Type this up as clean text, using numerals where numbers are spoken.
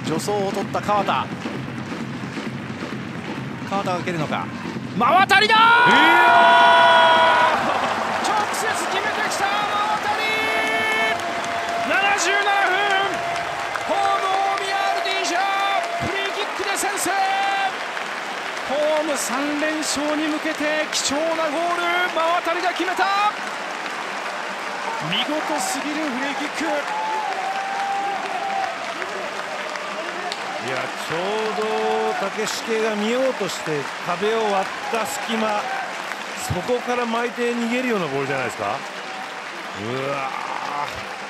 助走を取った川田が蹴るのか。馬渡だ、直接決めてきた馬渡。77分、ホーム大宮アルディージャフリーキックで先制。ホーム3連勝に向けて貴重なゴール、馬渡が決めた。見事すぎるフリーキック。 いや、ちょうど竹重が見ようとして壁を割った隙間、そこから巻いて逃げるようなボールじゃないですか。うわー、